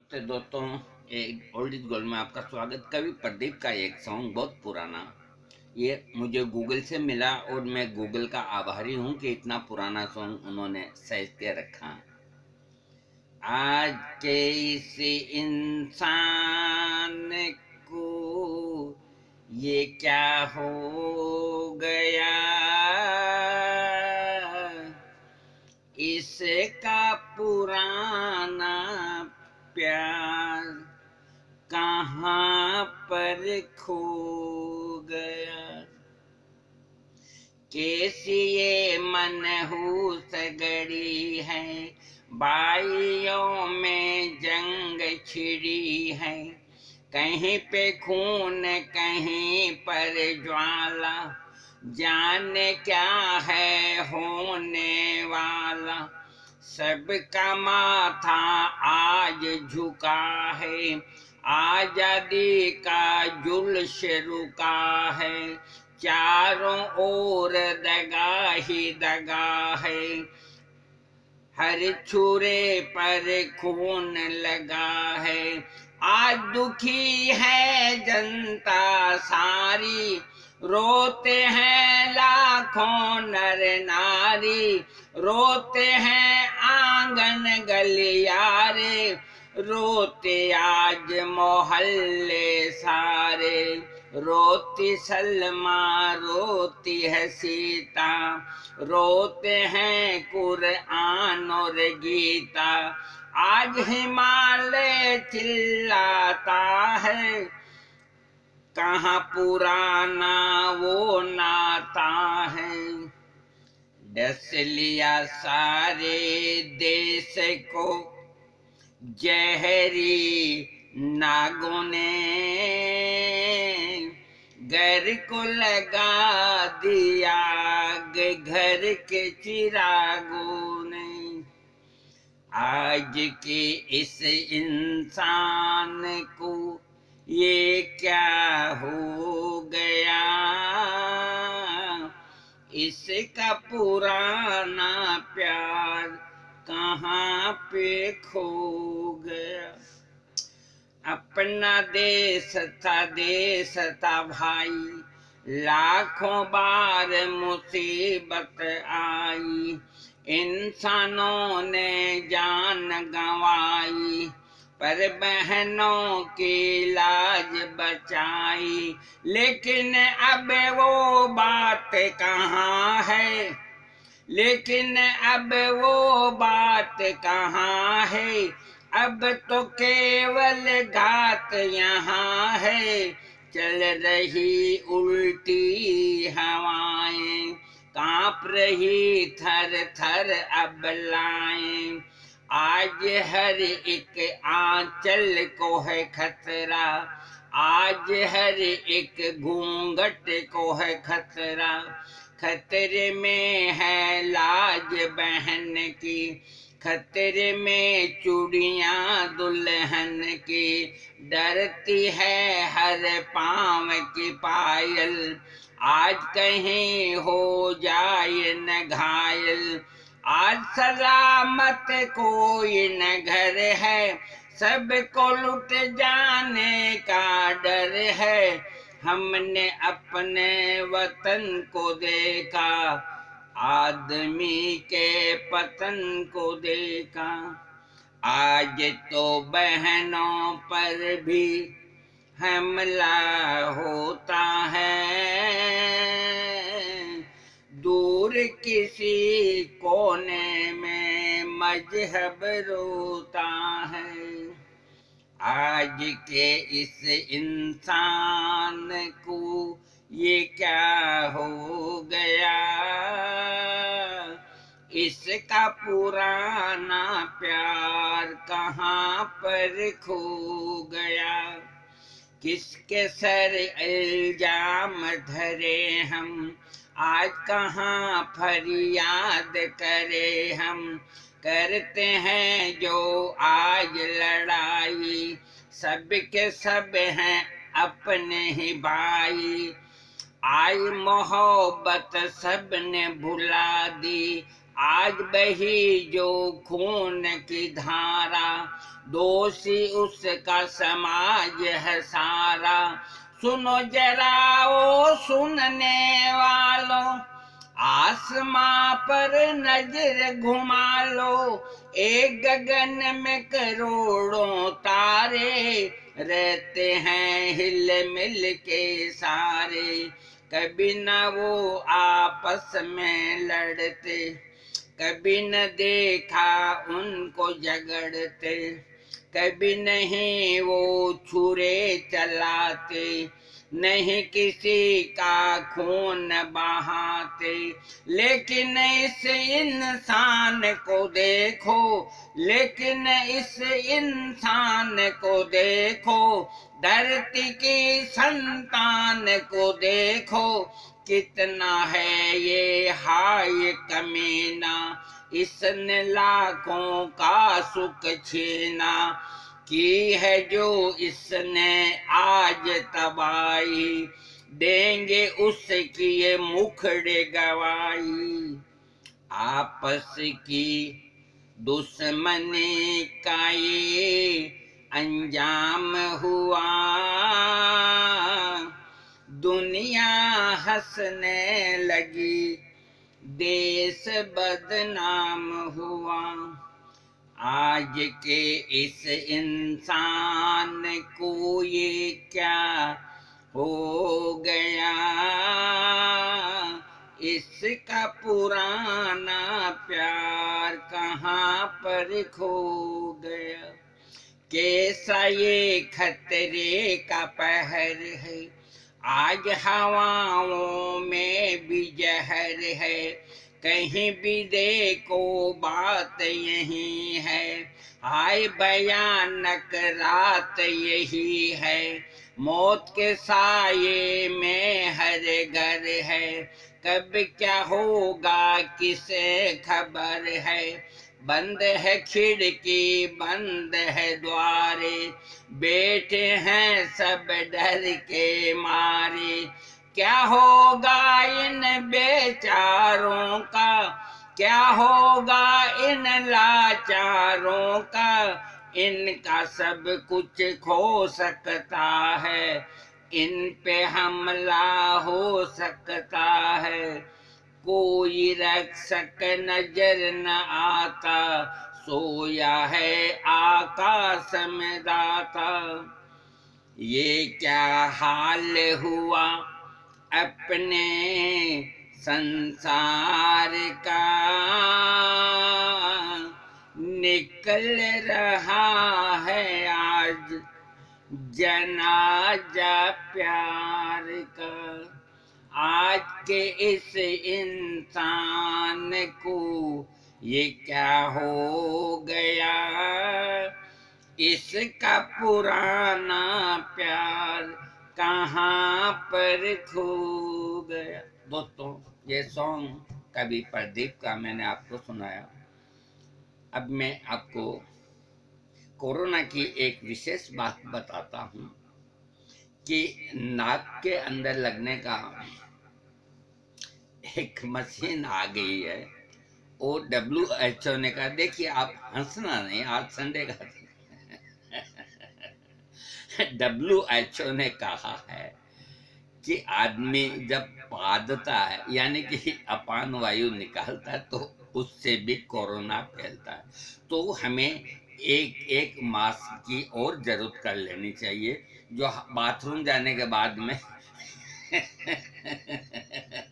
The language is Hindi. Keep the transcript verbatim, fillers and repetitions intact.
तो दोस्तों, एक ओल्ड इज गोल्ड में आपका स्वागत। कवि प्रदीप का एक सॉन्ग बहुत पुराना, ये मुझे गूगल से मिला और मैं गूगल का आभारी हूँ कि इतना पुराना सॉन्ग उन्होंने सहेज के रखा। आज के इस इंसान को ये क्या हो गया, इसका पुराना प्यार कहाँ पर खो गया। कैसी ये मनहूस गड़ी है, बाइयों में जंग छिड़ी है। कहीं पे खून कहीं पर ज्वाला, जाने क्या है होने वाला। सबका माथा आज झुका है, आजादी का जुल्श रुका है। चारों ओर दगा ही दगा है, हर छुरे पर खून लगा है। आज दुखी है जनता सारी, रोते हैं लाखों नर नारी। रोते हैं आंगन गलियारे, रोते आज मोहल्ले सारे। रोती सलमा रोती है सीता, रोते हैं कुरआन और गीता। आज हिमालय चिल्लाता है, कहाँ पुराना वो नाता है। डस लिया सारे देश को जहरी नागों ने, घर को लगा दिया घर के चिरागों ने। आज के इस इंसान को ये क्या हो गया, इसका पुराना प्यार कहाँ पे खो गया। अपना देश था देश था भाई, लाखों बार मुसीबत आई। इंसानों ने जान गंवाई, पर बहनों की लाज बचाई। लेकिन अब वो बात कहाँ है, लेकिन अब वो बात कहाँ है। अब तो केवल घात यहाँ है, चल रही उल्टी हवाएं, कांप रही थर थर अबलाएं। आज हर एक आंचल को है खतरा, आज हर एक घूंघट को है खतरा। खतरे में है लाज बहन की, खतरे में चूड़ियां दुल्हन की। डरती है हर पांव की पायल, आज कहीं हो जाए न घायल। आज सलामत कोई न घर है, सबको लुट जाने का डर है। हमने अपने वतन को देखा, आदमी के पतन को देखा। आज तो बहनों पर भी हमला होता है, दूर किसी कोने में मजहब रोता है। आज के इस इंसान को ये क्या हो गया, इसका पुराना प्यार कहाँ पर खो गया। किसके सर इल्जाम धरे हम, आज कहाँ फरियाद करे हम। करते हैं जो आज लड़ाई, सब के सब हैं अपने ही भाई। आई मोहब्बत सब ने भुला दी, आज बही जो खून की धारा, दोषी उसका समाज है सारा। सुनो जरा ओ सुनने वालों, आसमां पर नजर घुमा लो। एक गगन में करोड़ों तारे, रहते हैं हिल मिल के सारे। कभी न वो आपस में लड़ते, कभी न देखा उनको झगड़ते। कभी नहीं वो छुरे चलाते, नहीं किसी का खून बहाते। लेकिन इस इंसान को देखो, लेकिन इस इंसान को देखो, धरती की संतान को देखो। कितना है ये हाय कमीना, इसने लाखों का सुख छीना। की है जो इसने आज तबाही, देंगे उसकी ये मुखड़े गवाही। आपस की दुश्मनी का ये अंजाम हुआ, दुनिया हंसने लगी, देश बदनाम हुआ। आज के इस इंसान को ये क्या हो गया, इसका पुराना प्यार कहाँ पर खो गया। कैसा ये खतरे का पहर है, आज हवाओं में भी जहर है। कहीं भी देखो बात यही है, हाय भयानक रात यही है। मौत के साये में हर घर है, कब क्या होगा किसे खबर है। बंद है खिड़की बंद है द्वारे, बैठे हैं सब डर के मारे। क्या होगा इन बेचारों का, क्या होगा इन लाचारों का। इनका सब कुछ खो सकता है, इन पे हमला हो सकता है। कोई रक्षक नजर न आता, सोया है आकाश में दाता। ये क्या हाल हुआ अपने संसार का, निकल रहा है आज जनाजा प्यार का। आज के इस इंसान को ये क्या हो गया, इसका पुराना प्यार कहाँ पर खो गया। दोस्तों, ये सॉन्ग कवि प्रदीप का मैंने आपको सुनाया। अब मैं आपको कोरोना की एक विशेष बात बताता हूँ कि नाक के अंदर लगने का एक मशीन आ गई है। वो डब्ल्यू एच ओ ने कहा, देखिए आप हंसना नहीं, आज संडे का डब्ल्यू एच ओ ने कहा है कि आदमी जब पादता है यानी कि अपान वायु निकालता है तो उससे भी कोरोना फैलता है। तो हमें एक एक मास्क की और जरूरत कर लेनी चाहिए, जो बाथरूम जाने के बाद में